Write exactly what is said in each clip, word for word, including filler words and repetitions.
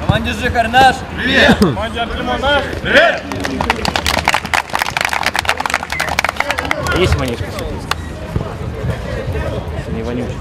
Команде Жихарь наш. Привет. Команде Артемон наш. Привет. Есть манечка? Не вонючая.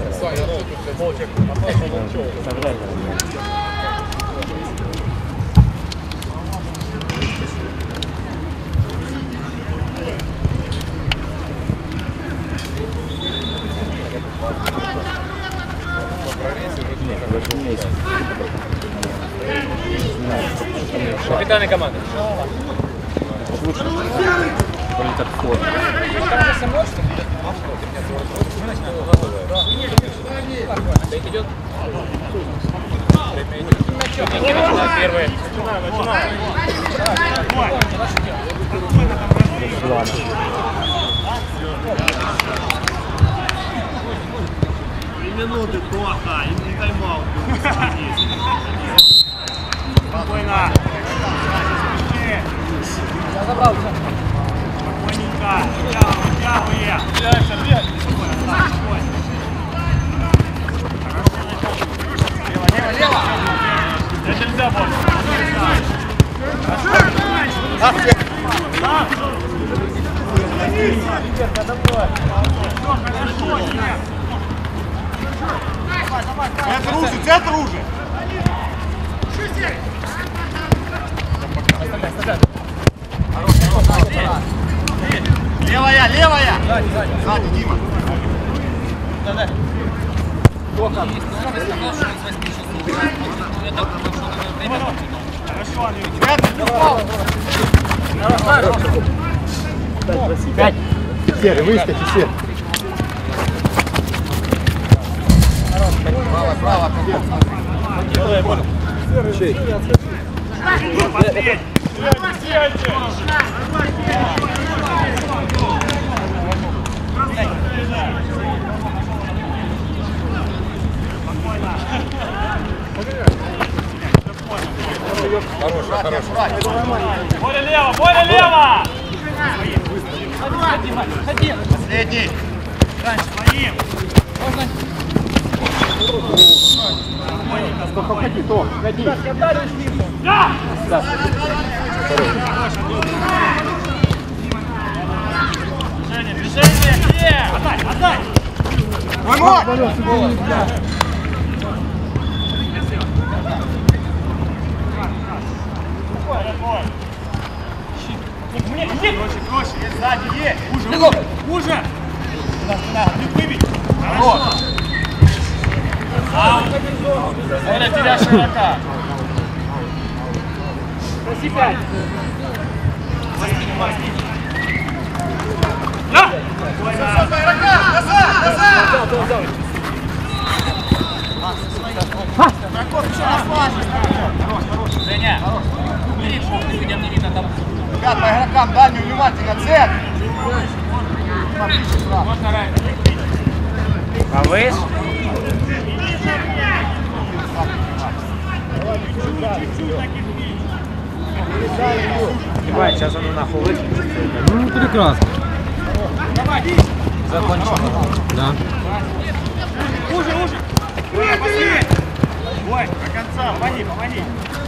Капитаны команды. Лучше. Полетят в форму. Идет. Первый. Начинаем, Три минуты, Тоха, и не тайм-аут. Спокойно. Я забрал. Спокойненько. Вытягиваем. Дальше, вверх. Спокойно, спокойно. Лево, лево, лево. Это нельзя больше. Центр уже, центр уже. Левая, левая. Сзади, Дима. Хорошо, Андрей. Пять. Серый, выскочи, Серый. Право, право. Делай, понял. Чей? Посмотреть. Сядьте. Хороший, хороший. Более лево, более лево! Последний. Своим! Ходи, то, ходи. Да! Да. Движение, движение! Отдай, отдай! Мой! Мне, мне! Проще, проще, есть сзади, есть. Уже, уже! Уже! Не выбить! Хорошо. Оля, теряешь игрока! Проси пять! Да! Назад, назад! Женя, убери шов, если не видно там. Ребят, по игрокам дальнюю внимательно, цель! Можно раньше. Повыш. Ебать, сейчас оно нахуй выключится. Ну, прекрасно. Закончил. Да. Уже, уже! Ой, Ой, до конца, помоги, помоги!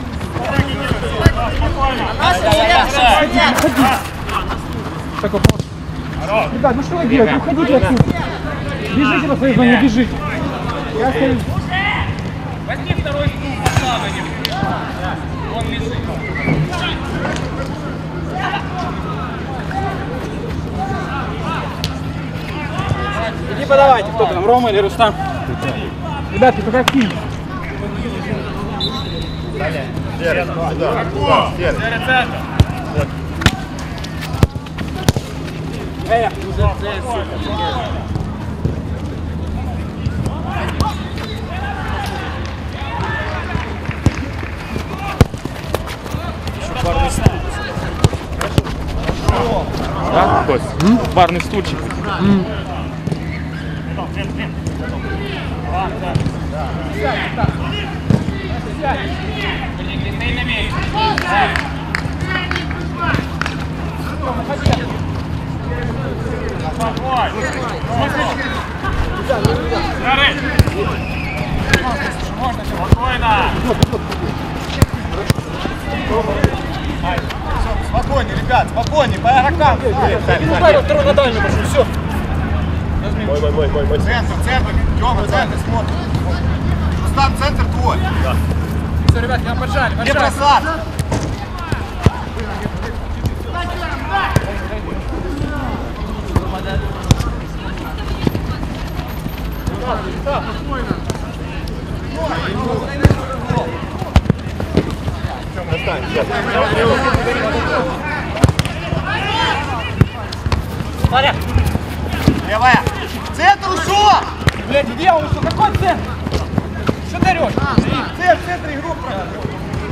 Спокойно! Так, вот. Ребят, ну что вы делаете? Уходите отсюда. Бежите по своей зоне, бежите. Я стою. Возьми второй стул, поставь на него. Он лежит. Иди подавайте, кто там, Рома или Рустам? Ребятки, пока кинь. Серый, сюда, сюда, Серый. Серый центр! Эй, Да, Кость? Барный стульчик. Ты на месте. Серый! Можно, спокойно! Спокойнее, ребят, спокойнее, по игрокам. Второй на дальнюю пошел, все. Мой, мой, мой, мой, мой. Центр, центр, Тёма, центр, смотри. Рустам, центр твой. Все, ребят, я поджали, Не поджали. бросаться. Смотри. Левая. Центр ушел. Блядь, иди, он что, какой центр? Что ты орешь? Центр, центр игру проходит.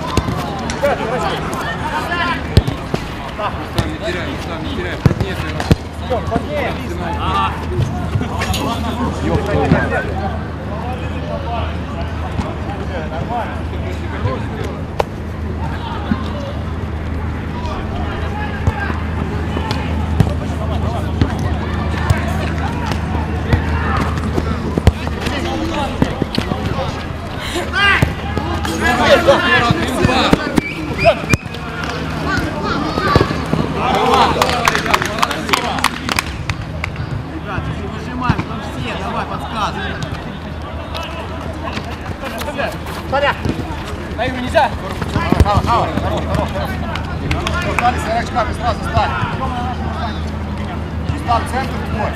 На игру нельзя. Хава, хава, хорош, хорош, хорош. Стали с игроками, сразу стали. Рустам, центр твой.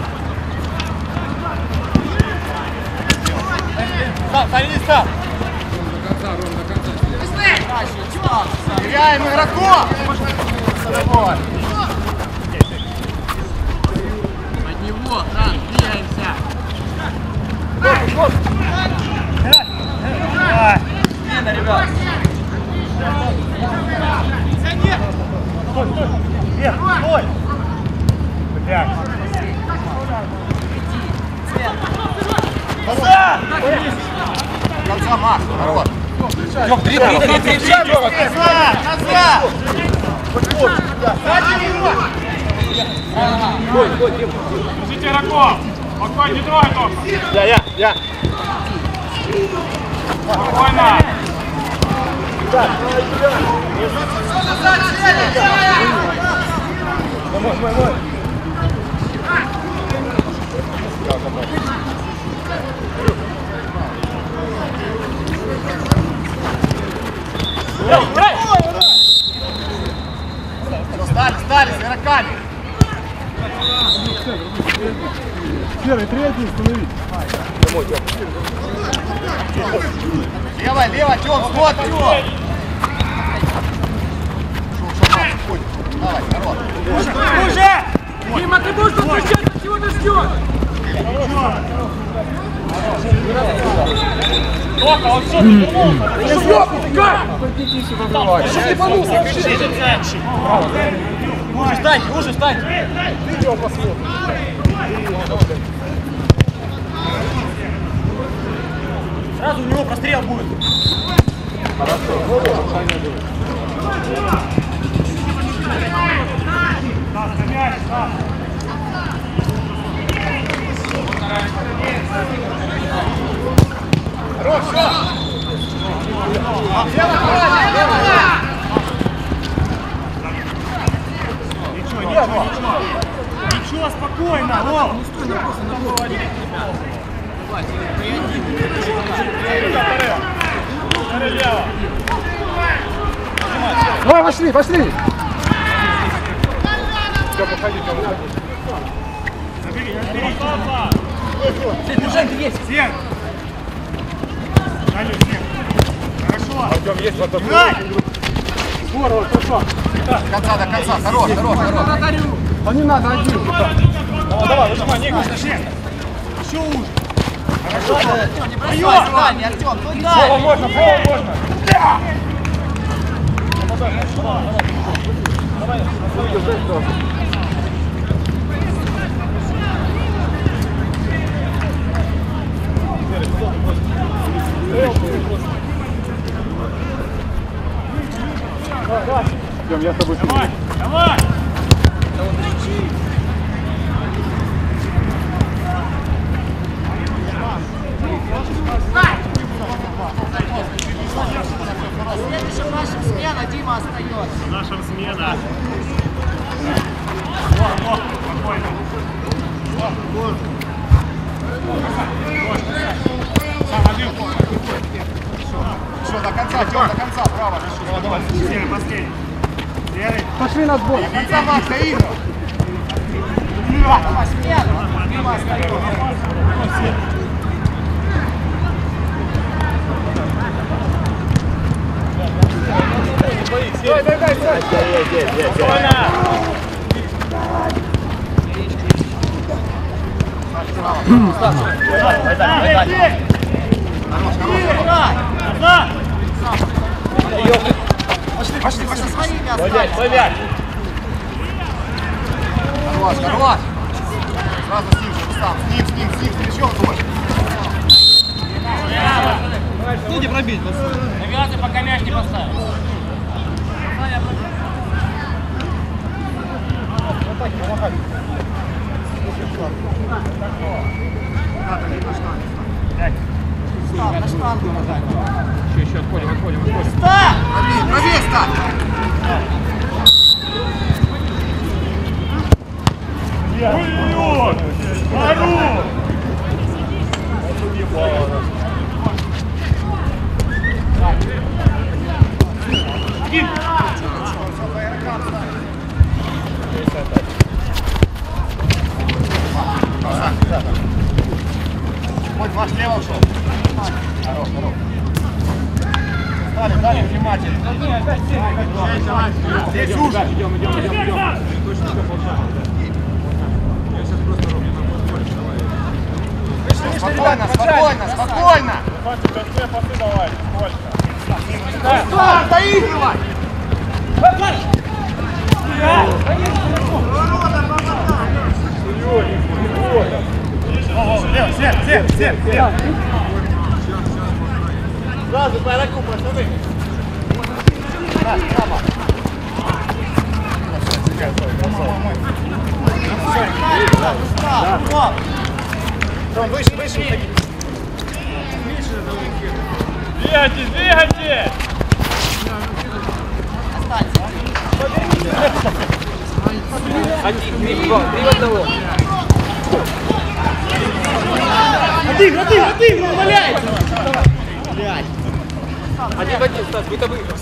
Став, стали не став. Теряем игроков! Давай. От него, Франк, двигаемся. Смена, ребят. Стой, стой. Вверх, стой. Блядь. Назад! Конца, Макс, народ. Тём, три, три, три, три, три. Назад, назад! Держите игроков! Спокойно, не трогай только! Я, я, я. Спокойно! Мой, мой, мой. Стали, стали с игроками. Первый, третий, остановить. Левая, левая, Тём, смотри. Давай, народ. Уже! Дима, ты будешь отвечать, чего ты ждешь? Тока, он все вернулся! Уже встань, уже встань. Сразу у него прострел будет. Хорош, все. Лево, лево, лево. Ничего, ничего, ничего! Ничего, спокойно! Вов! Давай, пошли, пошли. Забери, забери! Папа! Держанки есть. Сер! Алло, Сер! Хорошо! Артем, есть вот такой. Здорово, хорошо. До конца, до конца. Хорош, хорош, хорош. А не надо один. Давай, давай, выжимай, не густо, Сер! Еще уже! Хорошо! Не бросай, Ваня, Артем, туда. Фола можно, фола можно! Идем, я с тобой. Давай, давай! Следующая наша смена, Все, до конца, Тём, до конца, право. Давай, Серый, последний. Серый. Пошли на сбор. до конца, Макс, до игры. Давай, смело. Давай, Дай, дай, дай, дай. Пошли, пошли, свои мясо. Хорош, хорош. Сразу с ним, Рустам, с ним, с ним, с ним, с плечом тоже. Где пробить? Навязывай, пока мяч не поставил. На штангу нажать. Еще, еще отходим, отходим, отходим. Ста! Пробей, пробей, Ста! Ой-ой-ой! Ору! Хоть ваш лево ушел. Хорош, хорош. Дали, дали, внимательно. Здесь уже. Идем, идем, идем, идем. Точно все полшага. Я сейчас просто ровно на поле, давай. Спокойно, спокойно, спокойно. Пасы давай, сколько? Ста, доигрывай. Лев, сер, сер, сер, сер. Сразу по игроку, пацаны. Прямо. Ром, выше, выше. Двигайтесь, двигайтесь! Один, три, два, три одного. Один, один, один, он валяется! Один в один, Стас, будь выиграл.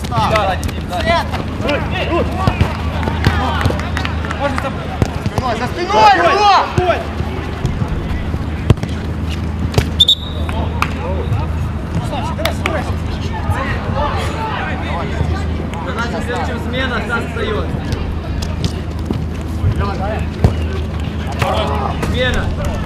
Спиной, за спиной его! Следующая смена, Стас остается. Смена.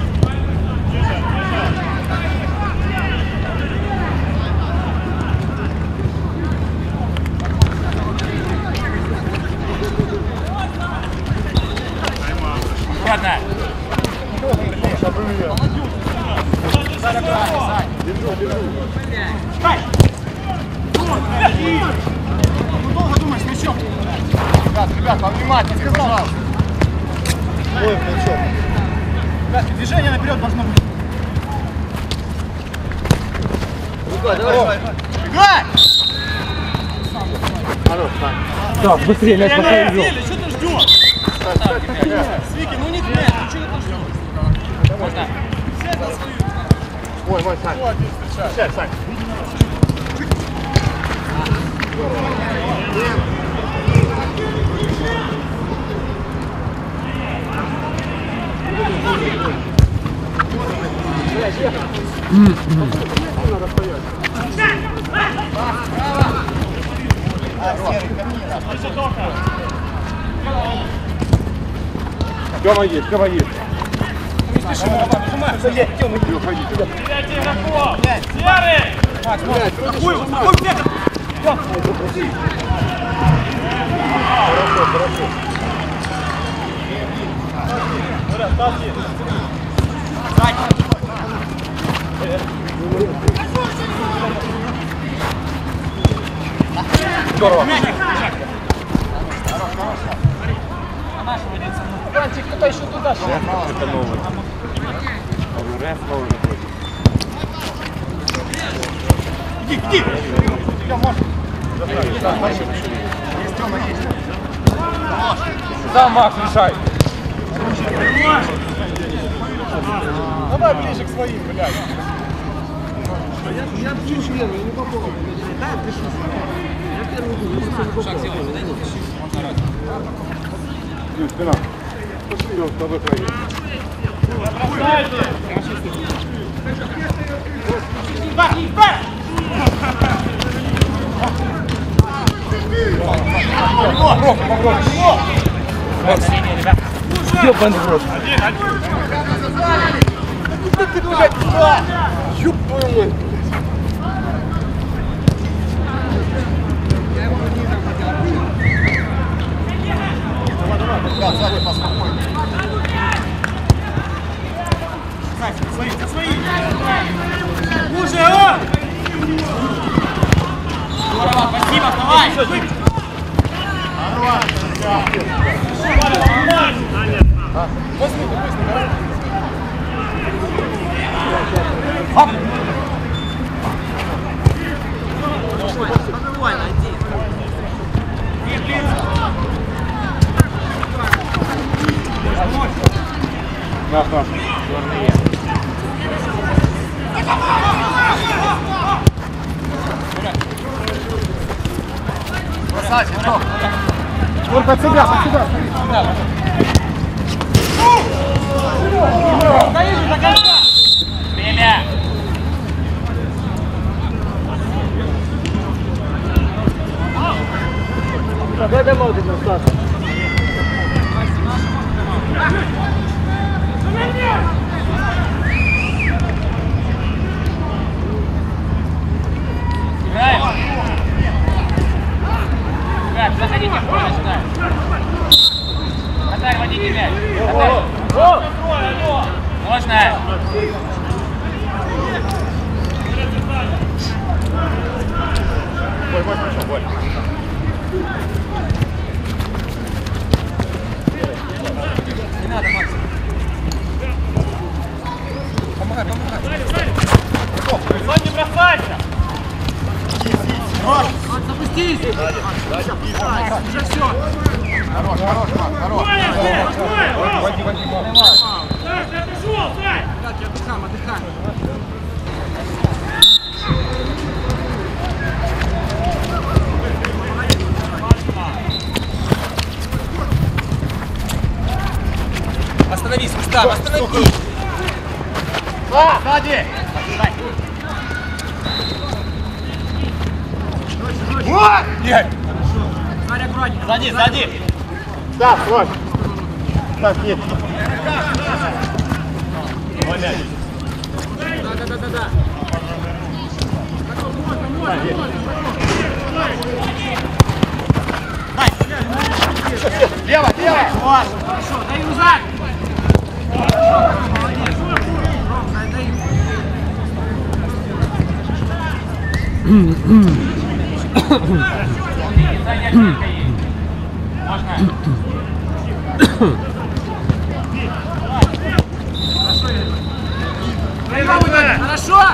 Ладно. Долго думаешь, мячом. Ребят, ребят, повнимательнее, пожалуйста. Ой, мячом. Ребят, движение наперед должно быть. Давай. Играй! Так, быстрее, мяч пока ввел. Что ты ждешь? Свики, ну не мяч, ну что ты ждешь? Можно. Ой, ой, Сань. Встречай, Сань. Тёма есть, Тёма есть. Теряйте игроков! Серый! Какой, какой вектор? Хорошо, хорошо. Здорово. Франчик, кто-то еще туда. Это новый. Реф новый находит. Иди, иди! Есть, Тёма, есть. Сам, Макс, решай. Давай ближе к своим, блядь. Я пью первый, я не попал. Да, пишу. Я первый буду, я просто не попал. Шаг сделай, подойди, пиши. Можно орать. Юр, спина. Пошли, он с тобой пройдет. Ёбаный в рот. Да ты, блядь, да! Ёб твою мать! Давай, давай, да, сзади поспокойнее. Свои, свои! Уже, о! Здорово, спасибо, давай! Возьми, допустим, да? Давай, найди. Наш, наш. Бросайте, стоп. Вон под себя, под себя. Время! Дай домой, ты нам Саша. Играем! Ребят, заходите в поле сюда! Катарь, водите мяч! Катарь! Можно! Бой, бой, пошел, бой. Не надо, Макс. Помогай, помогай. Не бросайся! Хорош! Запустись! Уже все. Хорош, хорош, Макс, хорош. Води, води, Так, я отдыхаем, отдыхаем. Остановись, Густав, остановись! А, сзади! Вот! Нет! Сзади аккуратнее. Сзади, сзади! Да, стой! Так, нет. Да, да, да, да, да. Лево, лево! Хорошо, дай рюкзак. Молодец. Ром, дай, дай. Хорошо!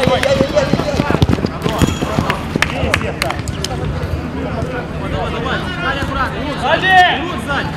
Давай, давай, сзади аккуратно. Сзади! Рук сзади.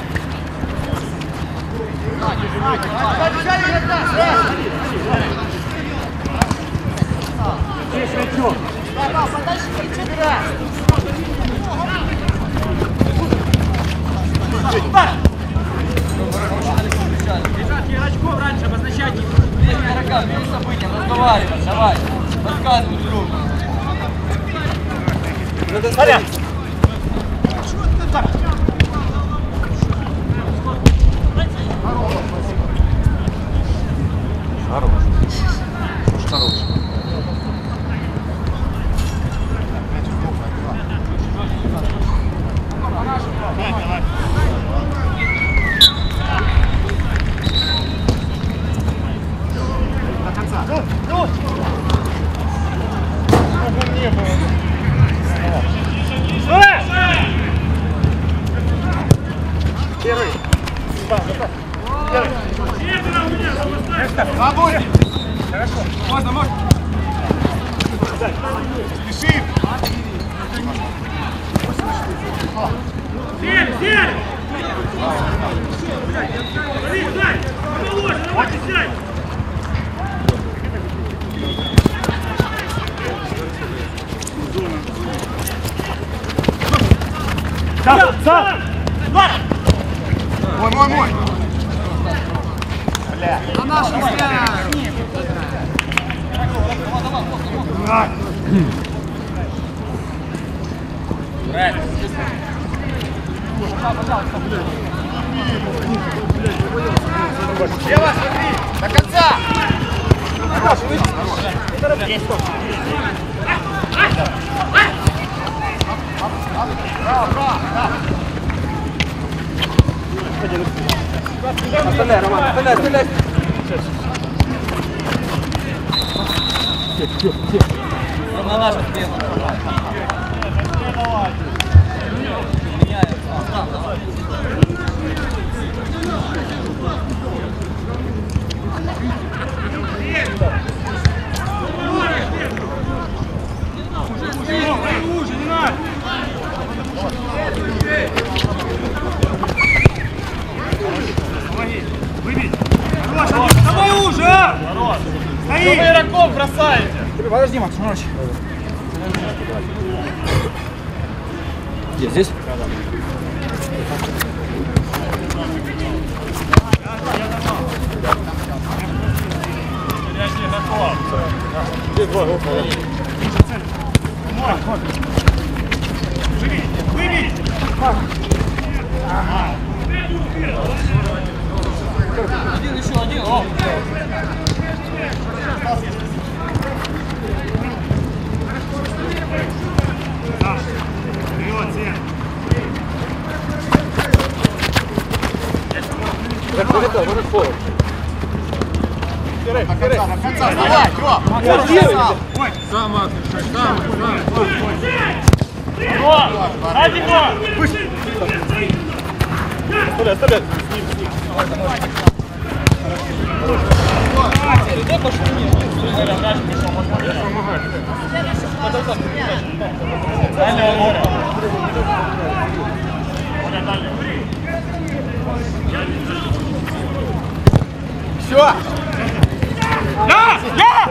Ребятки, игрочков раньше обозначайте. Игрока, бери события, разговаривай, давай. Подсказывай друг другу. Смотря! Хорош. Хорош. До конца. Ну, не было. Первый. Да, да, первый. Свободен. Хорошо. Можно, можно. Спешим. Сели, сели! Сам, сам! Мой, мой, мой! На нашу взгляд! Лево, смотри! До конца! Браво, браво! Оставляй, Роман, оставляй, оставляй! На нашу спину. Давай уже! Что вы игроков бросаете? Подожди, Макс, ночь. Где, здесь? Один, еще один. О. До конца, до конца! Давай, Тём! Сам, Макс, сам, сам. О! Ради него! Оставляй, оставляй. Все! Я! Я!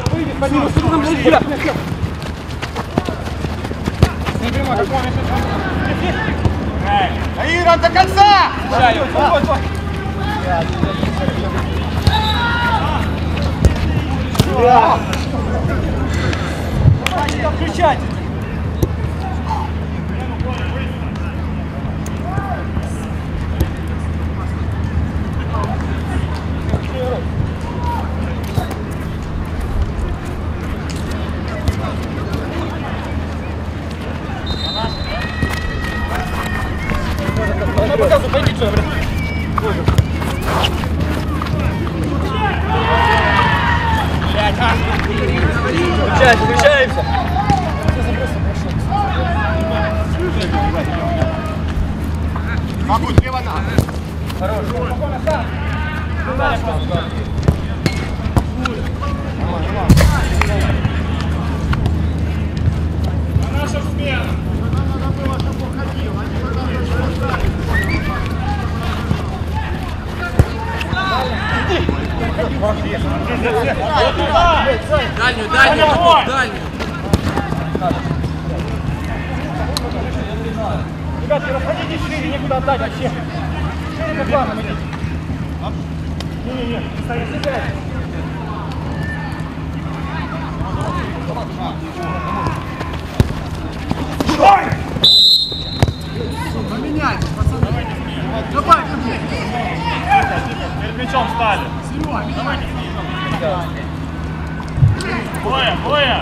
Аира, до конца! Включать! Показывай, пойди, что, блин. Включаемся, включаемся. Забудь, лево на! Наша смена! Дальнюю, дальнюю, дальнюю. Ребятки, расходитесь шире, некуда отдать вообще. Шире по планам идите. Не-не-не, стоит, сидите. Поменяйтесь, пацаны. Давай, ко мне. Перед мячом стали. Боя, боя!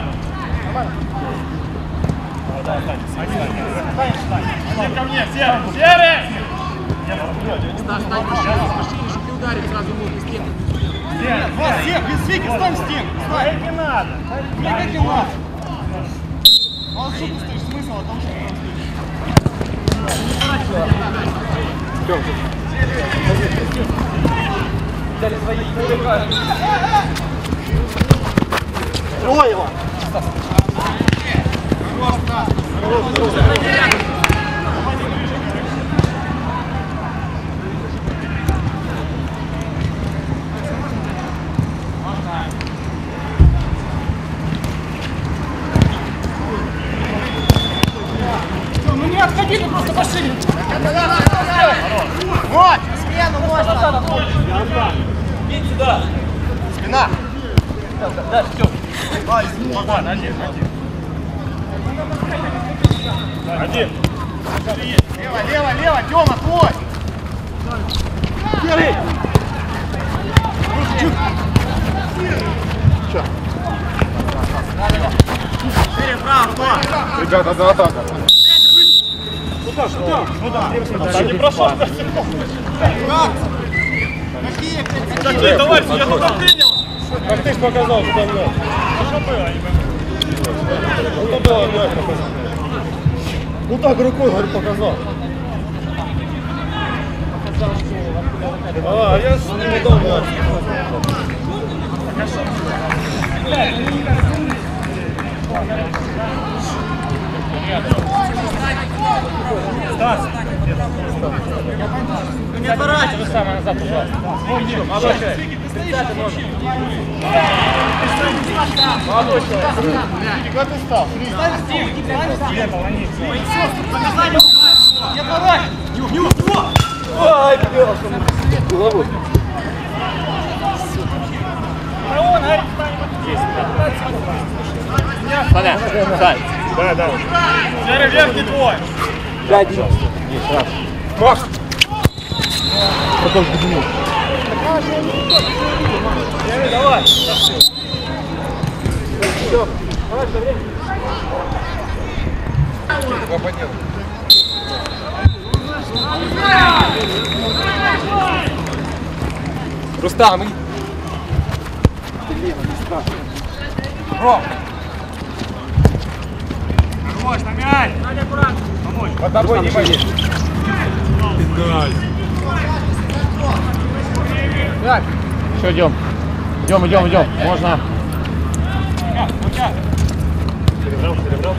Один ко мне, серый! Серый! Стань, стань, пошире, чтобы не ударить сразу в ноги стены. Вот, всех, без Вики, стань в стену! Стань! Не надо! Никак не надо! А вот что ты стоишь? Смысл о том, что Взяли свои. Трое его. Вот! Смену можно. Бить сюда. Спина! Да, все. Ладно, один, один. Один. Лево, лево, лево, Тёма, твой! Первый! Ребята, за атака. Куда, куда? Куда? Не прошел. Какие, товарищи, я туда принял. Как ты ж показал, куда мне? Что было? Ну туда, ну так рукой, говорю, показал. А, я с ним не дал. Стас. Не отворачивай. Самое назад, пожалуйста. Молодой человек. Молодой человек. Как ты стал? Не отворачивай. Ай, пёс. Головой. Саня, Сань. Да, да. Серый верхний твой. Пять минут. Маш. Потом подниму. Давай. Рустам, и... Ром! Хорош, на мяч. Надя, аккуратно. Помочь. Под тобой не боись. Так. Все, идем. Идем, идем, идем. Можно. Перебрал, перебрал.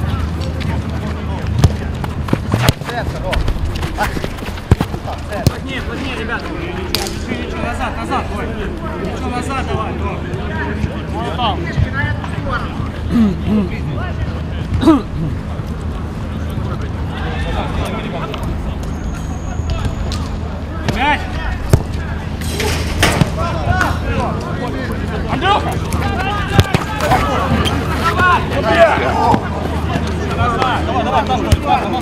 Плотнее, плотнее, ребята. Ничего, ничего, назад, назад, ой. Ничего, назад, давай, давай. Вот там. Мяч. Андрюха! Давай, давай, давай, давай.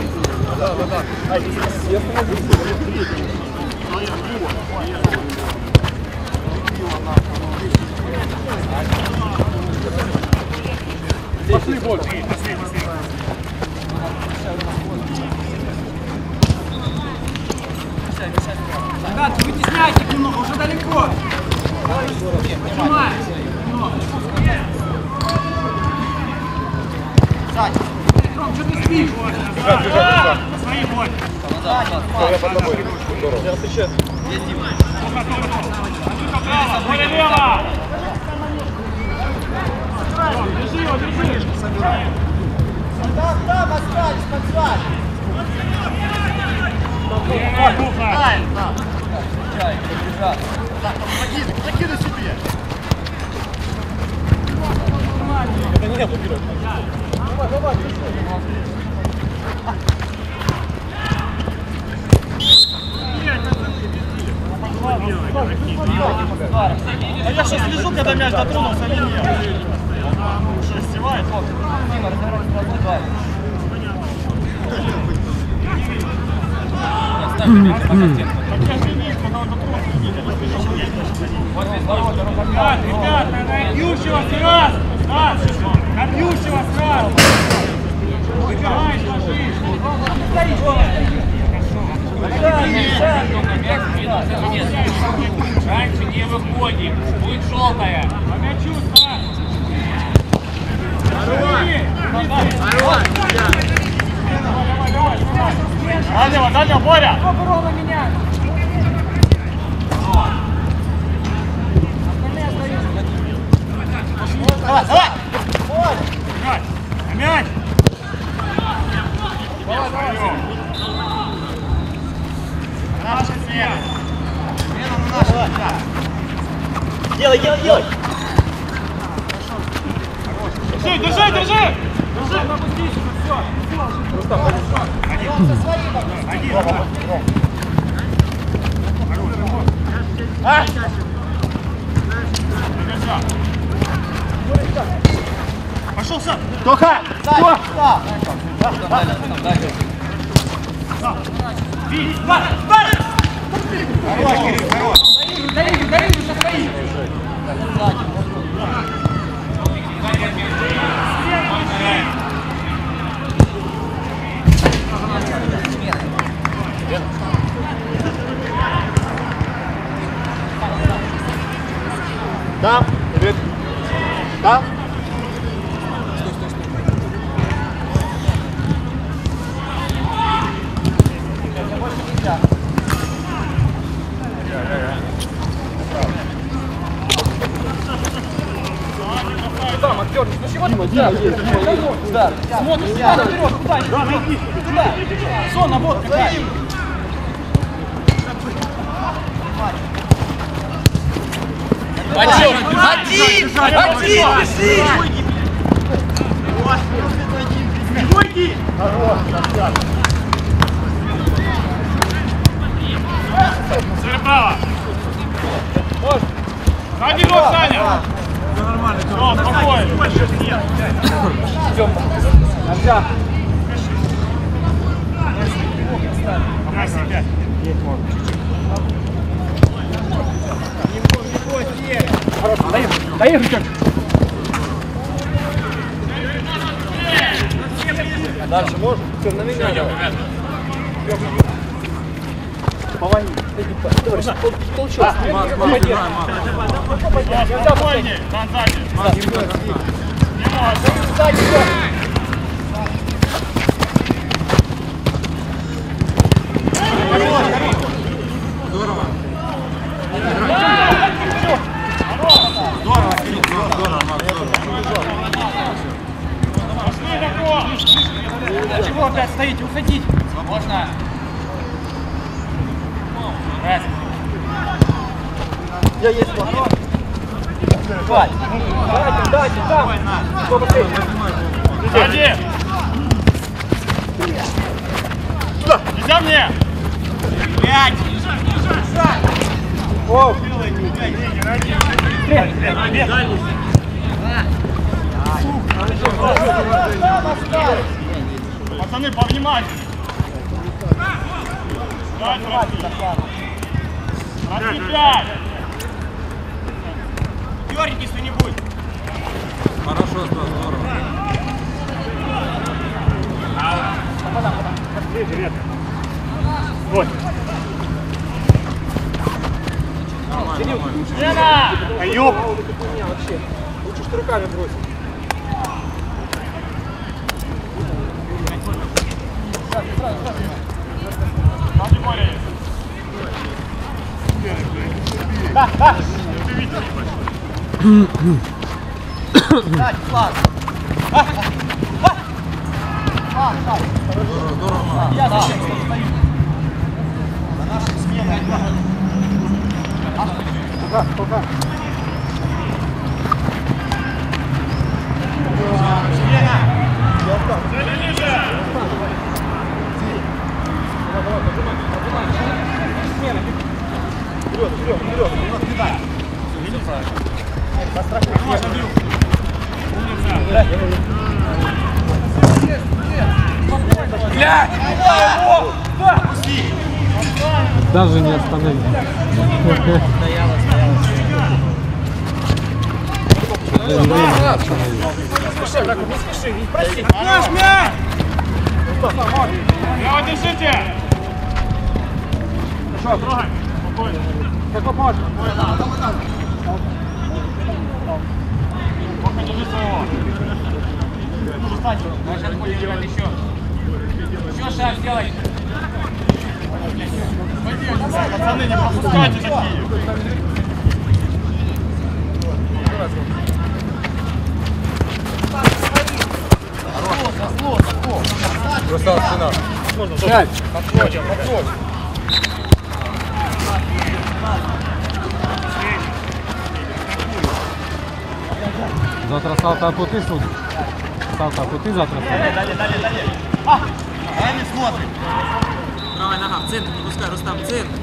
Пошли больше. Ребята, вытесняйте немного, уже далеко. Нажимай. Сань, Ром, что ты спишь? Свои боль. Я под тобой. Здорово. Я сейчас. Более лево. Держи его, держи. Там, там остались, подсвать. Закидай себе. Это не я блокирую. Давай, давай, А я сейчас слежу, когда мяч дотронулся или нет. Что, издевает? Ребят, ребят, надо бьющего сразу! Да, на бьющего сразу! Выбирай, ложись! Раньше не выходим, будет желтая. По мячу, Стас! Дальнего, дальнего, Боря! Рома меня. Давай, давай! Мяч! Мяч! Давай, давай! Наша смена! Смена на нашу, да. Делай, делай, делай! Держи, держи, держи! Пошел сам. Тоха! Два, два. Хорош, Кирилл, хорош. Дарим, дарим, сейчас свои. Там, Давид. Там. Там, актер, ну чего ты туда? Удар. Смотришь, куда наперед, куда? Куда? Сон, наводка, какая? Один! Один! Один! Бежи! Двойки. Право. Один год, Саня. Все нормально. О, спокойно. Больше нет. Идем. Нельзя. На себя. Хорошо, доехали. Доехали, дальше можно? Все, на меня. Идем, ребята. Помоги. Товарищ, получилось. Попади. Спокойнее. Там сзади. Не можешь. Сзади, Здорово. Здорово, Кирилл, здорово. Пошли, такого. чего опять стоите? Уходите. Можно. Раз. Я есть вопрос. Дайте, дайте, там. Сколько времени? Сзади. Нельзя мне. Пять. О, Пацаны, повнимательнее. Пять, Раз, пять. Дернитесь кто-нибудь. Хорошо, здорово. Ой. Лена! Аюб! лучше что руками бросить. Сзади более есть. Да, да. Дать, класс. Я зачем стою? На нашей смене. Пока, пока. Смена. Вперед, вперед, вперед. Вот, кидай. Можно, Дрюк. Глянь! Даже не остановил. Стояла, стояла. Не спеши, Драков, не спеши. Прости. Наш мяч! Право держите! Хорошо, Трогай! Спокойно. как можно. Пока держи своего. Сейчас будем делать еще. Еще шаг сделай. Пацаны, не пропускайте такие. Красава цена. Пять. Подходим, подходим. Завтра Салта Апоты судит. Савка, ты завтра Далі, далі, далі, далі. Дай не смотри. Правая нога в центр, не пускай, Рустам, в центр.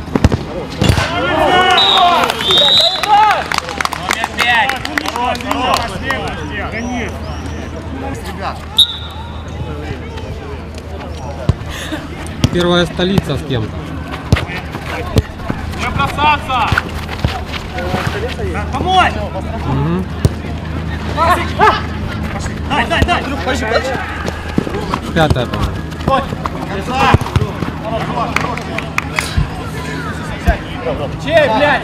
Номер пять. Хорош, хорош, гони. Ребят. первая столица с кем-то. Не бросаться! Помочь! Угу. Дай, дай, дай! Пятая, по-моему. Чей, блядь!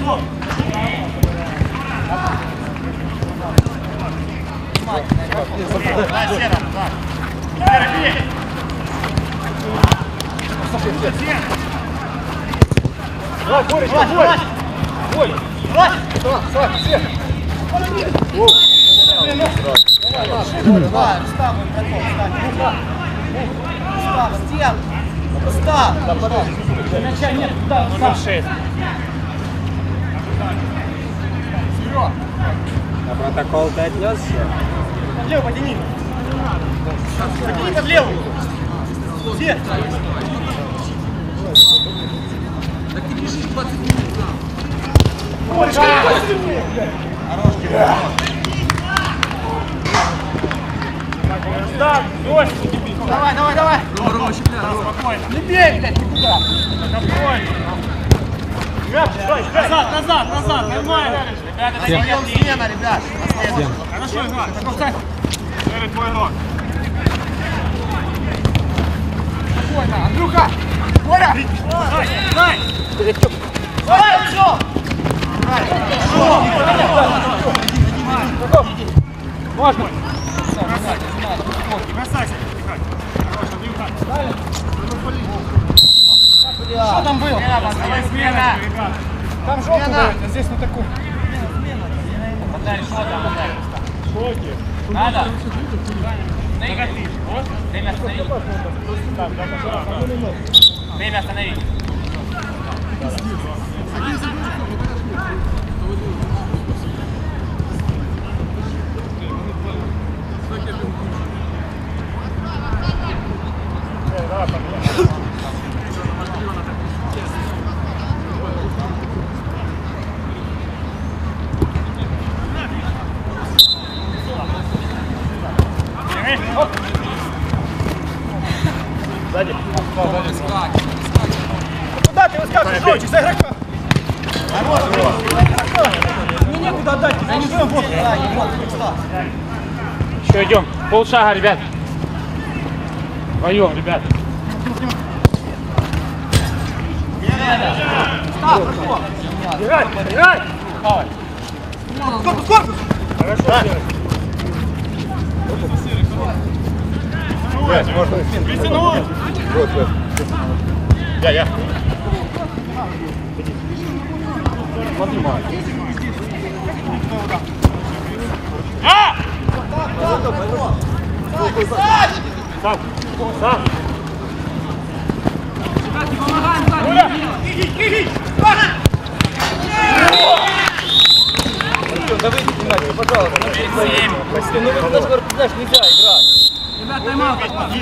Дай сером, да. Давай, Боря, давай! Боря! Давай, Рустам, готов, встань. Рустам, стен. Рустам. Мяча нет, да, номер шесть. На протокол ты отнесся? Левую потяни. Потяни под левую. Все. Так ты бежишь двадцать минут. Хорош, Кирилл. Так, стой. Давай, давай, давай. Рома, щепля, Рома. Спокойно. Не бей, блядь, никуда. Спокойно. Ребят, стой, назад, назад, назад, нормально. Ребята, Всем. Съем смена, ребят. Всем. хорошо игра. Такой встань. Смотри, твой игрок. Спокойно, Андрюха. Боря. Дай, дай. Давай, все. Можно. Бросайся. Хорош, Андрюха. Что там было? Давай смена. Там желтый, Смена. а здесь на такой. Батарь, что там, Батарь? Шоки. Надо. Время остановить. Время остановить. Куда ты выскакиваешь, Рочик, за игрока? Мне некуда отдать, я не знаю, вот. Еще идем, полшага, ребят. Вдвоем, ребят. Играй, играй! Корпус, корпус! Хорошо, Серый. Притянул! Я, я. Смотри, мало. А! Сам, сам. Ребят, не помогаем, сам. Оля! Иди, иди! Да выйди, Геннадий, пожалуйста. Семь. Ну, вы даже, знаешь, нельзя играть. Ребят, тайм-аут.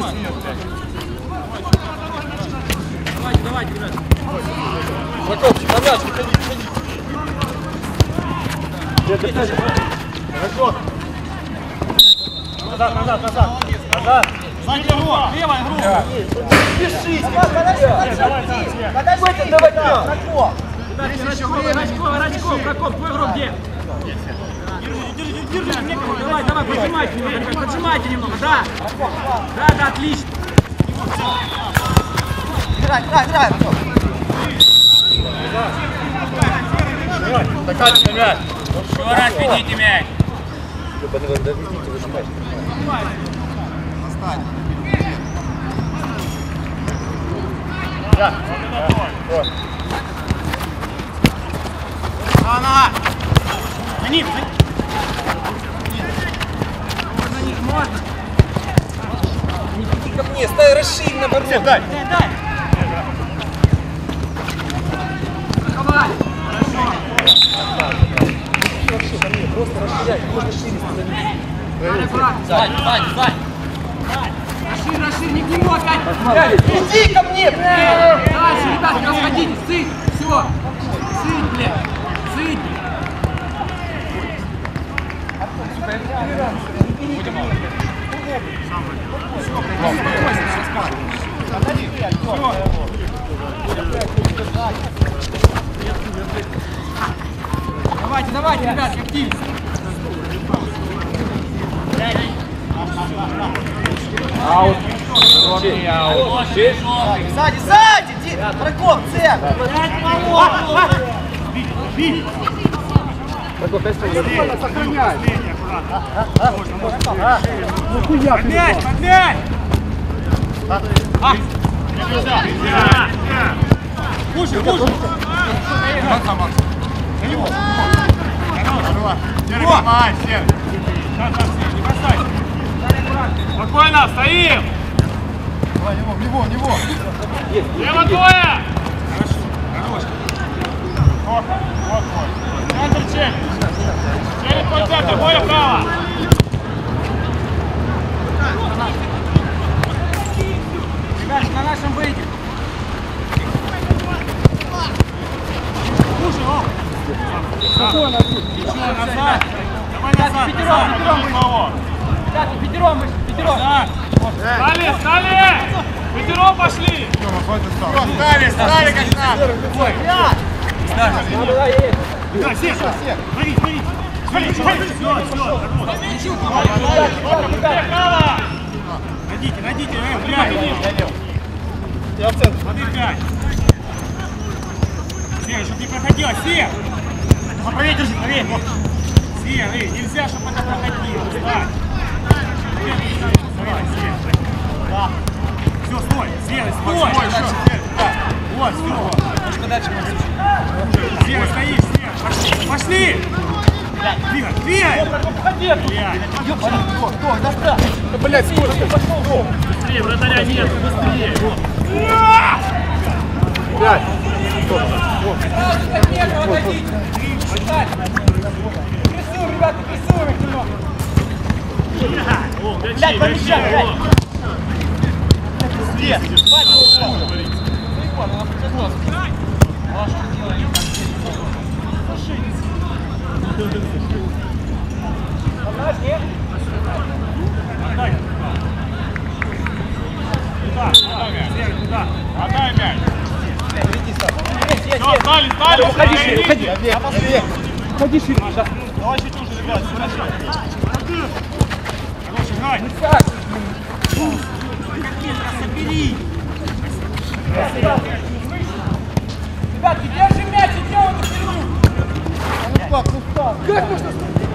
Давайте, давайте, ребят. Закопчик, на мяч, выходи, выходи. Хорошо. Назад, назад, назад. Назад. Сзади игру. Левая игру. Спешись. Подожди, давай, давай. Рачков, Рачков, Рачков, Прокоп, твой игрок где? Держи, держи, держи, некому. Давай, давай, поджимайте немного, ребят, поджимайте немного, да. Да, да, отлично. Играй, играй, играй. Закатывай мяч. Еще раз ведите мяч. Нога. На них, на них. На них можно. Ко мне, стай, расширь наоборот. Дай, дай. Давай. Просто расширяй, можно шире становиться. Сзади, сзади, сзади. Расширь, расширь, не к нему опять. Иди ко мне, блядь! Дальше, ребятки, расходитесь, сыть, все. Сыть, блядь, сыть. Давайте, давайте, ребятки, активнее. Аут. Ровный аут. Сзади, сзади! Ди- Прокоп, цеп! Такой пять сохраняй. Ну хуя ты. Подмять, подмять! Кушай, кушай! Спокойно, стоим! Давай, него, него, него. Лево двое! Хорошо, хорош. Вот, вот. Центр челюсть. Челюсть по центру, двое право. Ребятки, на нашем выйде. Кушай, о! Спокойно, Еще назад. Давай назад, пятером, назад. пятером Один кого. Ребятки, пятером вышли, пятером. Назад. Стали, стали! Пятером пошли! Стали, стали как надо. Да, сев, сев. Смотри, смотри. Смотри, смотри. Все, все. Право. Найдите, найдите, э, блядь. Я в центр. Смотри, пять. Сев, чтобы не проходило, сев. Правее держи, правее. Сев, эй, нельзя, чтобы это проходило. Встань. Давай, сев. Да. Все, стой, сев, стой. Вот, все. Немножко дальше. Сев, стоишь, сев. Пошли, пошли. Двигай, двигай. блядь, сколько? Быстрее, вратаря нет, быстрее. Пять. Прессуем, ребята, прессуем их немного. О, мячи, мячи. Отдай мяч. Все, стали, стали. Уходи шире, уходи. Уходи шире. Давай чуть уже, ребят. Хорош, играй. Собери. Ребятки, держи мяч и делай на середину. Как можно?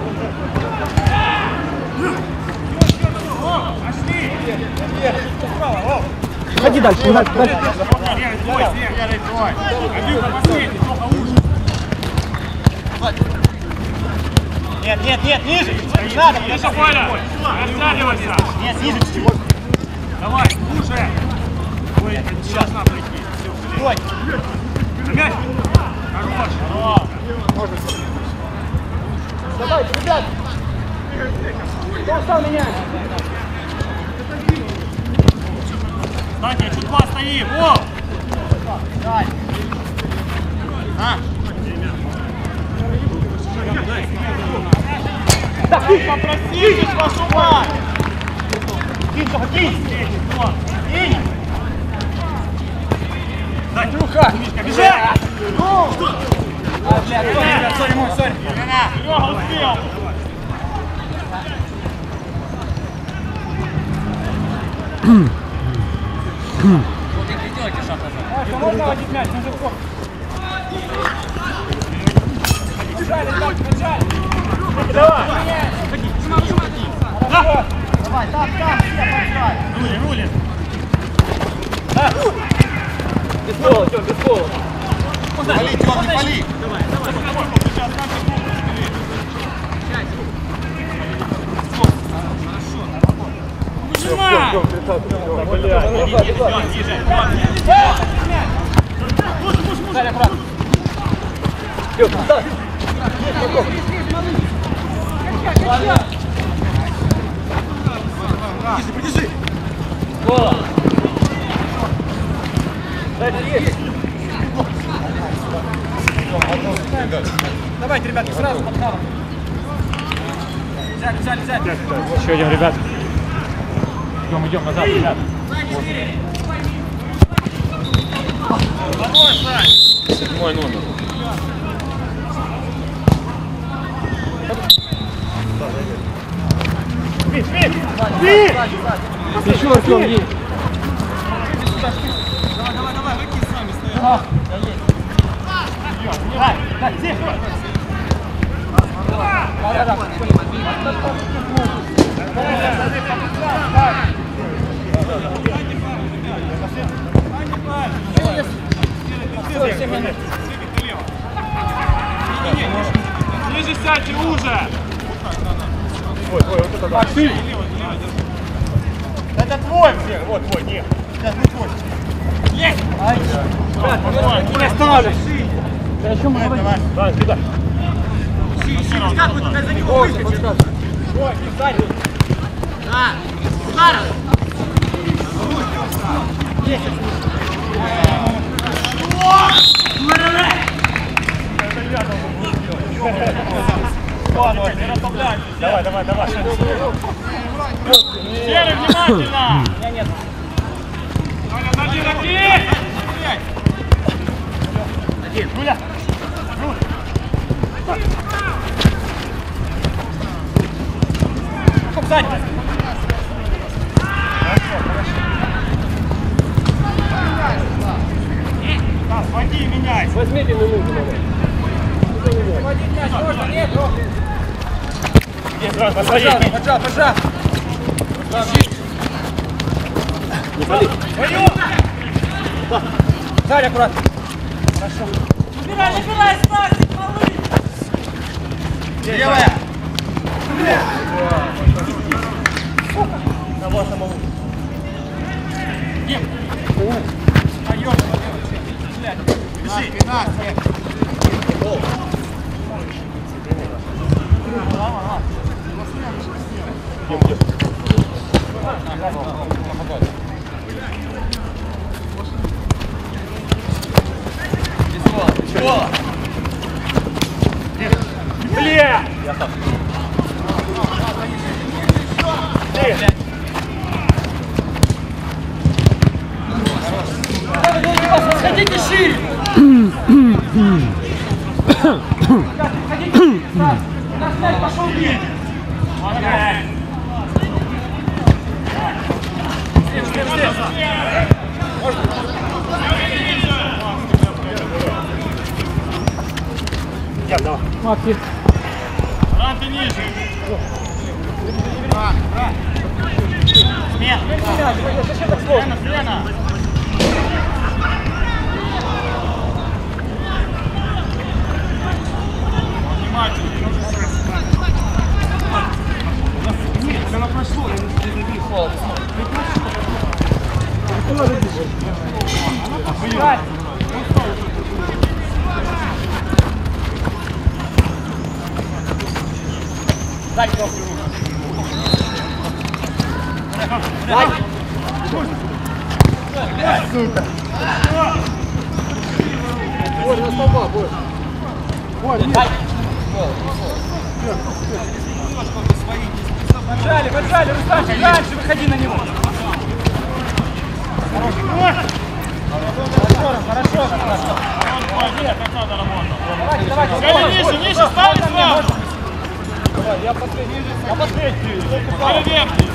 Пошли. Ходи дальше, не дальше. дальше. Серый, твой, серый, твой. Андрюха, последний, только уши. Нет, нет, нет, ниже! Не надо, Ниже, Коля. Растягивайся. Нет, ниже чуть-чуть. Давай, слушай. Ой, это не должна пройти. Стой! Мяч. Хорош. Давайте, ребят. Кто стал менять? Кстати, чуть два стоим. О! Дай! Попросите, вашу мать! Кинь, только кинь! Кинь! Дай, Андрюха! Бежать! А, блядь, сори, сори, мой, сори! Серега успел! Можно водить мяч, нужен скорость. Бежали, ребятки, бежали. Давай! Да! Давай, там, там, все, подставь! Рули, рули! Без пола, Тём, без пола. Пали, Тём, не пали. Выжимай! Тём, да. Подержи, подержи. Кола. Есть. Давайте, ребятки, сразу под правом. Взяли, взяли, взяли. Еще один, ребят. Идем, идем назад, ребят. Седьмой номер. Вид, вид, вид! Еще, Артем, есть. Давай, давай, давай, руки сами стоят. Давай, давай, здесь. Ниже сядьте, уже! Ой, ой, вот это да. Ты! Это твой, все, вот твой, нет. Сейчас не твой. Есть! Не останавливайся. Да еще мы давай. Давай, сюда. Как вы туда за него выскочили? Ой, сзади. Да! Удар! Есть! Давай, давай, давай. Серый, внимательно! Меня нет. Один, один! Один, Гуля. Сзади! Да, своди и меняй. Возьмите минуту, давай. Водить мяч можно? Нет, Нет, сразу на своей. Поджал, поджал, поджал! Не пали. Свою! Сзади, аккуратно! Набирай, набирай, Стасик, малыш! Левая! На вас самому. Бежи! Спина, Свет! Бля! Сходите шире! Наш мяч пошел вниз! Макси. Ранты ниже! Смена! Зачем так сложно? Смена! Она прошло, я не забил. Дай кнопку. Дай. Борь, на столба, Борь. Борь, нет. Дай. Поджали, поджали, Рустамчик, дальше выходи на него. Хорошо, хорошо, хорошо. Давайте, давайте. Сели ниже, ниже, стали сразу! Давай, я последний. Я последний. Стали верхний!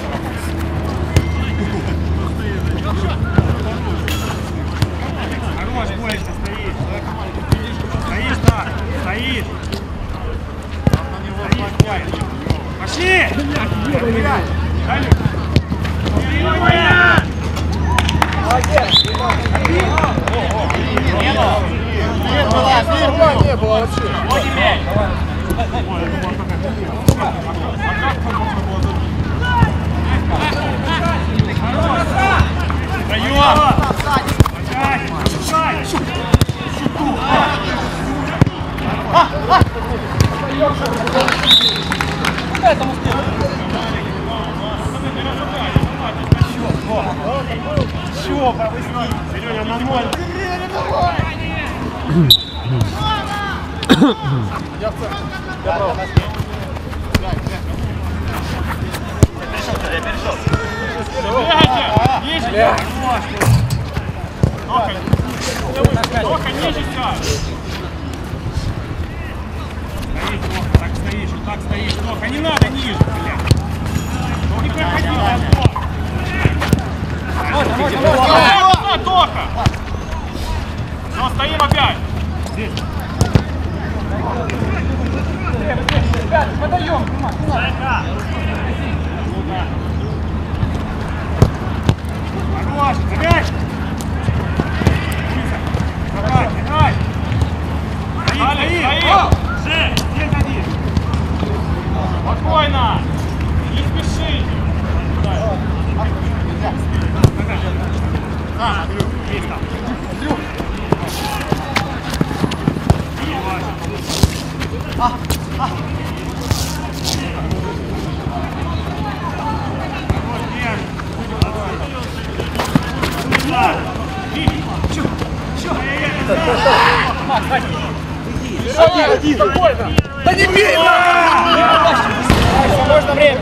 Хорош, Боречка, стоит. Стоишь, да, стоит. Пошли! Дали! Не было, не было вообще. Какая там успех? Все, пропусти. Серега, на ноль. Я в центре. Я право. Я перешел. Ниже! Тоха, ниже сядь! Стоишь, Тоха, так стоишь, вот так стоишь, Тоха, не надо ниже, блядь! Не проходи, Тоха! Можно, Тоха! Все, стоим опять! Здесь! Ребят, подаем! Хорош, опять! Давай, давай! Стоит, стоит! Же, здесь один! Спокойно! Не спеши! Да, Андрюх, есть там! А, а! Один, спокойно! Да не бей! Можно время!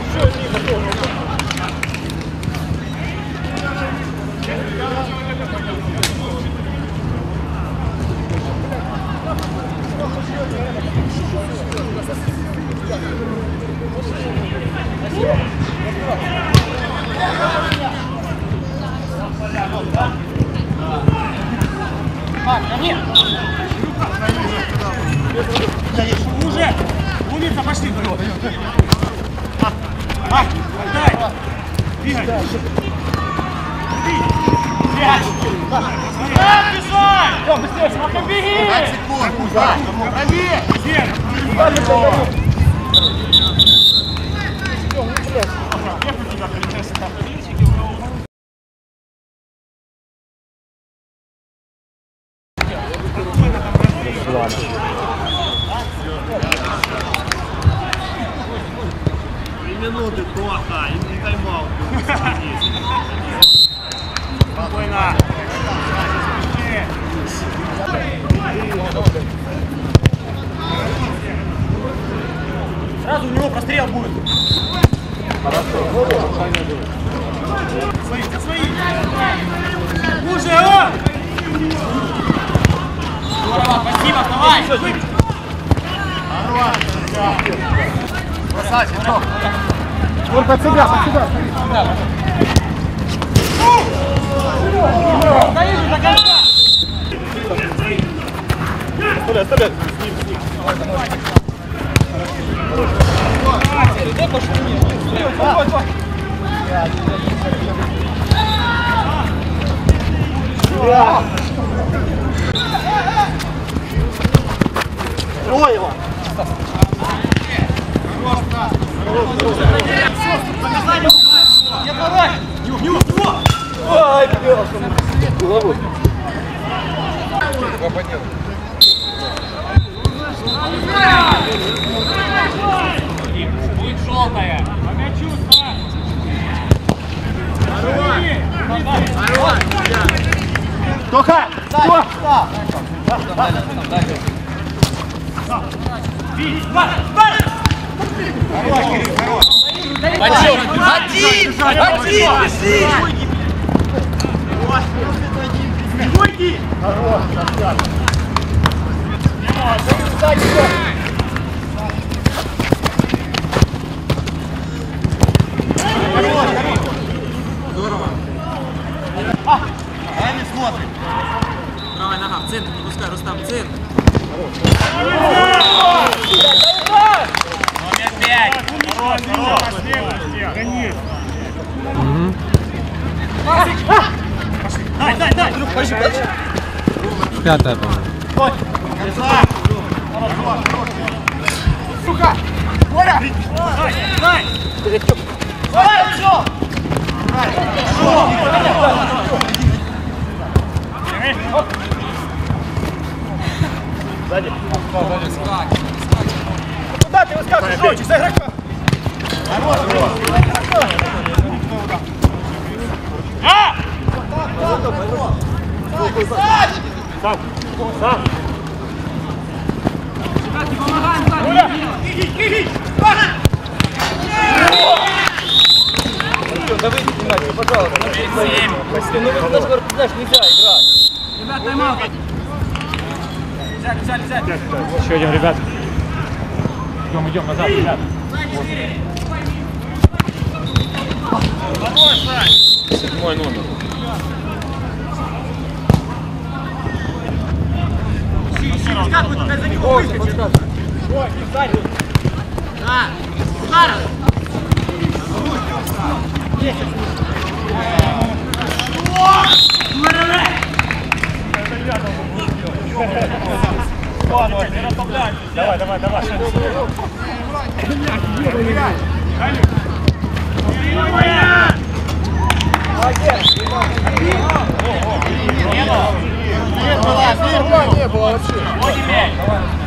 Мак, ко мне! Уже! Умница, пошли! Мак, отдай! Двигай! Пять! Бежай! Тём, быстрее, смотри, беги! пять секунд. Да, правее. Три минуты, Тоха, и не тайм-аут. Спокойно! Сразу у него прострел будет. Свои, свои! Уже, о! Здорово, спасибо, давай! Бросайте, Том. Вон под себя, под себя! Стоишь до конца! Оставляй, оставляй. Ой, его! Ай, головой. Будет желтая. По мячу, Стас! Тоха! Тоха! Один! Один! Бежи! Двойки! Здорово. Дай не смотрим. Правая нога в центр, не пускай, Рустам, в центр. Номер пять. Хорош, хорош! Гони! Дай, дай, дай! Пятая, по-моему. Сука! Боря! Дай, дай! Давай, еще! Сзади. Куда ты выскакиваешь? Короче, за игрока! А! Сам. Сам. Ребятки, помогаем сзади. Иди, иди. Давай, Димасик, пожалуйста. Ну, даже, знаешь, нельзя играть. Ребят, тайм-аут. Взяли, взяли, взяли. Еще один, ребят. Идем, идем назад, ребят. Седьмой номер. Как вы туда за него выскочите? Ой, сзади. Да, ударом. Давай, давай, давай. Не было, не было вообще.